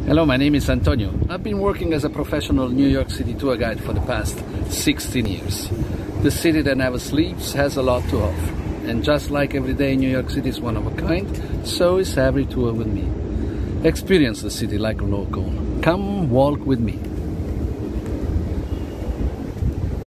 Hello, my name is Antonio. I've been working as a professional New York City tour guide for the past 16 years. The city that never sleeps has a lot to offer. And just like every day, New York City is one of a kind, so is every tour with me. Experience the city like a local. Come walk with me.